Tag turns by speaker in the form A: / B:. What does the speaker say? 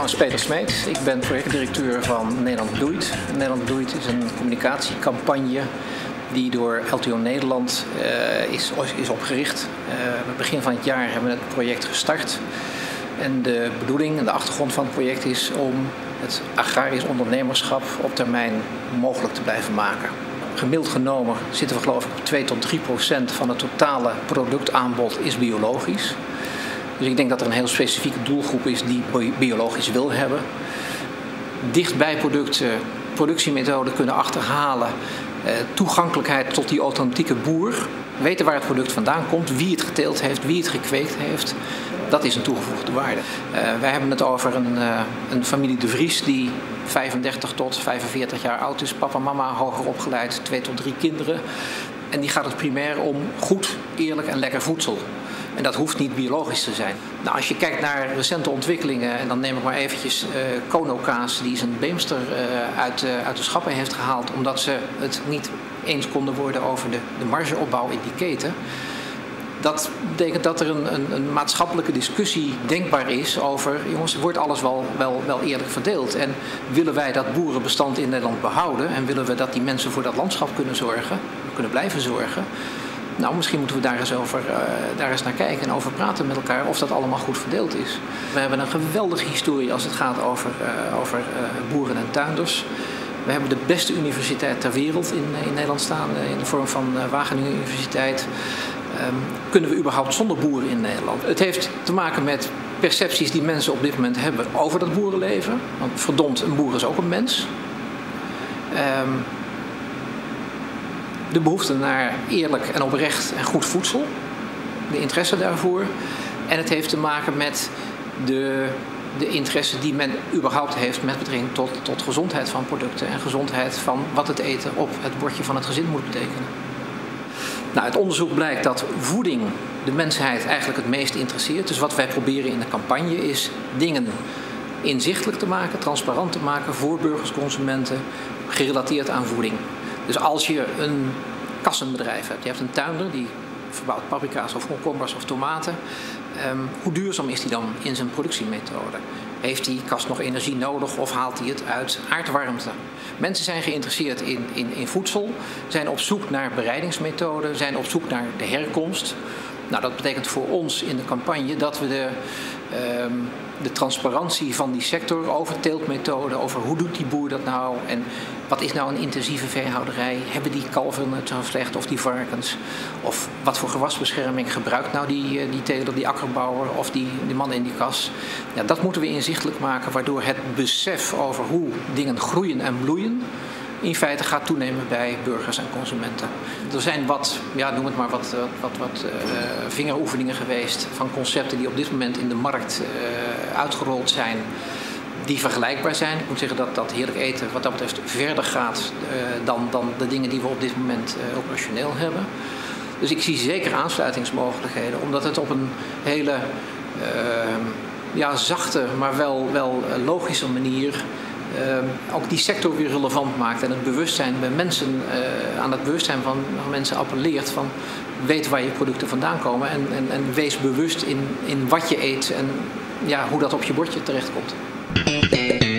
A: naam is Peter Smeets. Ik ben projectdirecteur van Nederland Bloeit. Nederland Bloeit is een communicatiecampagne die door LTO Nederland is opgericht. Het begin van het jaar hebben we het project gestart. En de bedoeling en de achtergrond van het project is om het agrarisch ondernemerschap op termijn mogelijk te blijven maken. Gemiddeld genomen zitten we geloof ik op 2-3% van het totale productaanbod is biologisch. Dus ik denk dat er een heel specifieke doelgroep is die biologisch wil hebben. Dichtbij producten, productiemethoden kunnen achterhalen. Toegankelijkheid tot die authentieke boer. Weten waar het product vandaan komt, wie het geteeld heeft, wie het gekweekt heeft. Dat is een toegevoegde waarde. Wij hebben het over een familie De Vries die 35 tot 45 jaar oud is. Papa, mama, hoger opgeleid, 2 tot 3 kinderen. En die gaat het primair om goed, eerlijk en lekker voedsel. En dat hoeft niet biologisch te zijn. Nou, als je kijkt naar recente ontwikkelingen, en dan neem ik maar eventjes Kono-kaas die zijn Beemster uit de schappen heeft gehaald, omdat ze het niet eens konden worden over de margeopbouw in die keten. Dat betekent dat er een maatschappelijke discussie denkbaar is over, jongens, wordt alles wel eerlijk verdeeld? En willen wij dat boerenbestand in Nederland behouden? En willen we dat die mensen voor dat landschap kunnen blijven zorgen? Nou, misschien moeten we daar eens naar kijken en over praten met elkaar of dat allemaal goed verdeeld is. We hebben een geweldige historie als het gaat over boeren en tuinders. We hebben de beste universiteit ter wereld in Nederland staan, in de vorm van Wageningen Universiteit. Kunnen we überhaupt zonder boeren in Nederland? Het heeft te maken met percepties die mensen op dit moment hebben over dat boerenleven. Want verdomd, een boer is ook een mens. De behoefte naar eerlijk en oprecht en goed voedsel. De interesse daarvoor. En het heeft te maken met de interesse die men überhaupt heeft met betrekking tot gezondheid van producten. En gezondheid van wat het eten op het bordje van het gezin moet betekenen. Nou, het onderzoek blijkt dat voeding de mensheid eigenlijk het meest interesseert. Dus wat wij proberen in de campagne is dingen inzichtelijk te maken, transparant te maken voor burgers, consumenten, gerelateerd aan voeding. Dus als je een kassenbedrijf hebt, je hebt een tuinder die verbouwt paprika's of komkommers of tomaten. Hoe duurzaam is die dan in zijn productiemethode? Heeft die kast nog energie nodig of haalt hij het uit aardwarmte? Mensen zijn geïnteresseerd in voedsel, zijn op zoek naar bereidingsmethoden, zijn op zoek naar de herkomst. Nou, dat betekent voor ons in de campagne dat we de transparantie van die sector over teeltmethoden, over hoe doet die boer dat nou en wat is nou een intensieve veehouderij, hebben die kalveren het zo slecht of die varkens, of wat voor gewasbescherming gebruikt nou die teler, die akkerbouwer of die man in die kas. Ja, dat moeten we inzichtelijk maken, waardoor het besef over hoe dingen groeien en bloeien in feite gaat toenemen bij burgers en consumenten. Er zijn wat vingeroefeningen geweest van concepten die op dit moment in de markt uitgerold zijn, die vergelijkbaar zijn. Ik moet zeggen dat heerlijk eten wat dat betreft verder gaat dan de dingen die we op dit moment operationeel hebben. Dus ik zie zeker aansluitingsmogelijkheden, omdat het op een hele zachte, maar wel logische manier ook die sector weer relevant maakt en het bewustzijn bij mensen, aan het bewustzijn van mensen appelleert van weet waar je producten vandaan komen en wees bewust in wat je eet en hoe dat op je bordje terechtkomt.